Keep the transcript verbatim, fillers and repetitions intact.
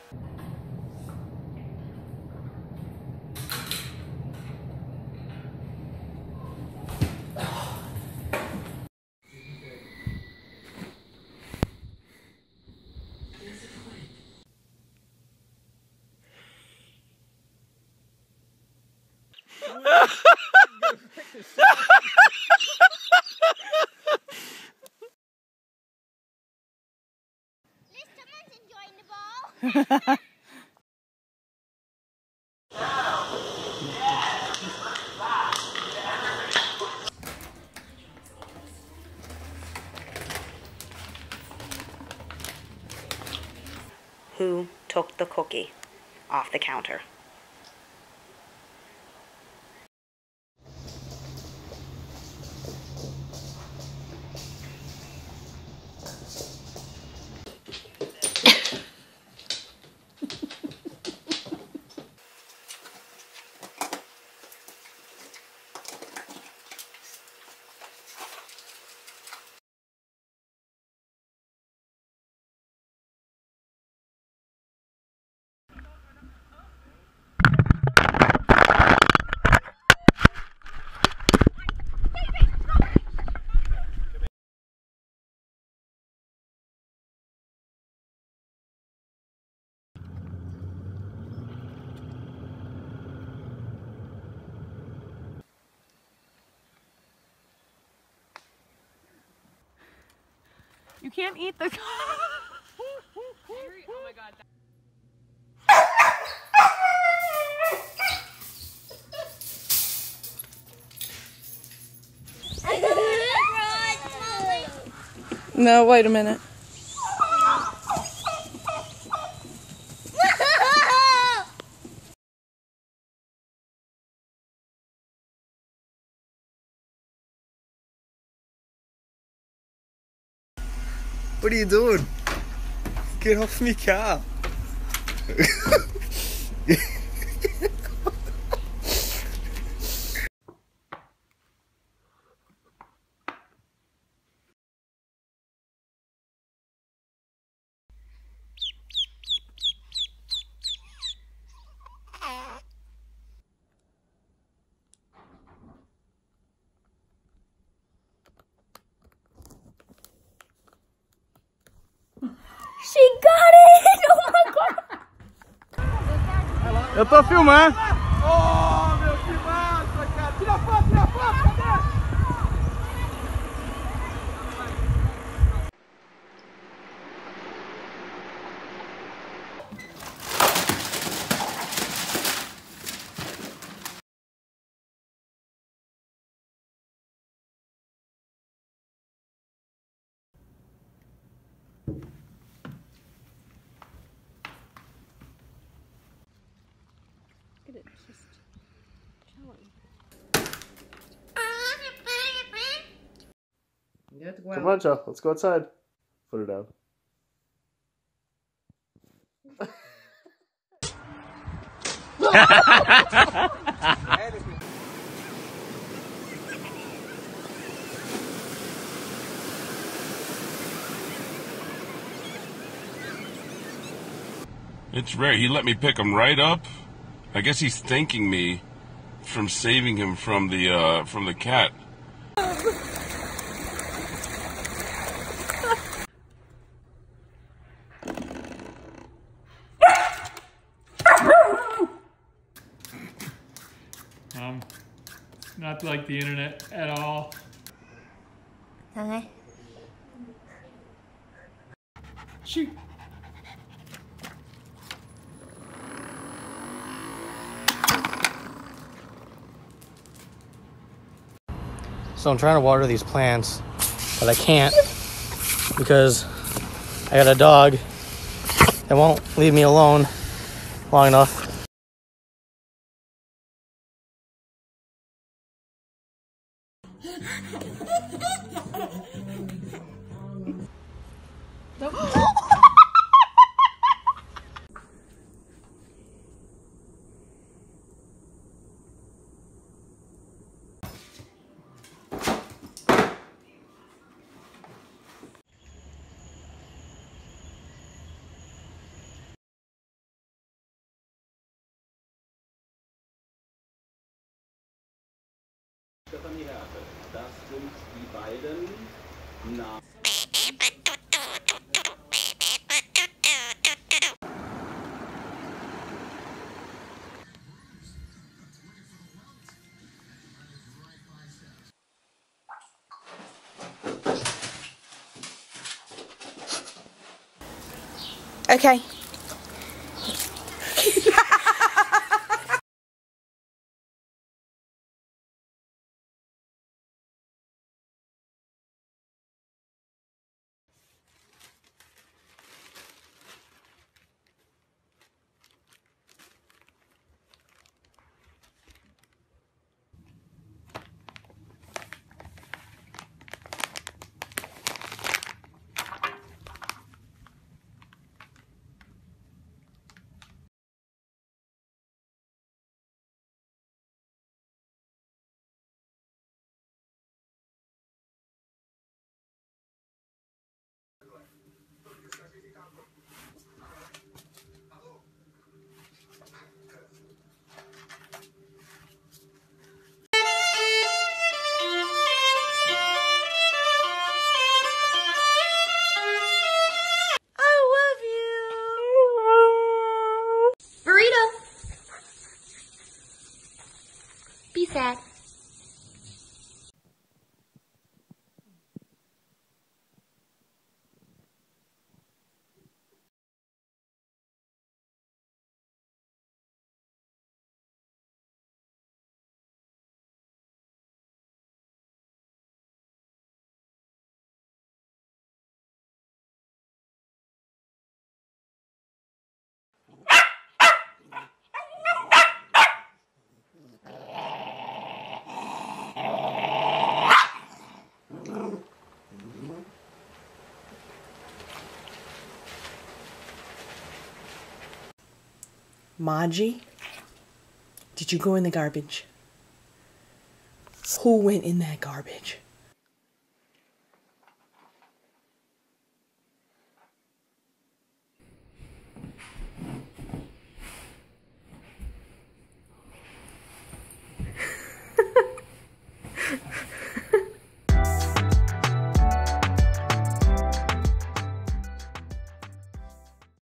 Who took the cookie off the counter? You can't eat the. Oh my god. No, wait a minute. What are you doing? Get off me car. She got it! Oh my god! Eu tô filmando. Oh, meu, que massa, cara. Tira foto, tira foto, cadê? Come on, Joe. Let's go outside. Put her down. It's rare. He let me pick him right up. I guess he's thanking me from saving him from the uh, from the cat. Um, not like the internet at all. Okay. Shoot. So I'm trying to water these plants, but I can't because I got a dog that won't leave me alone long enough. Okay. Be sad. Maji, did you go in the garbage? Who went in that garbage?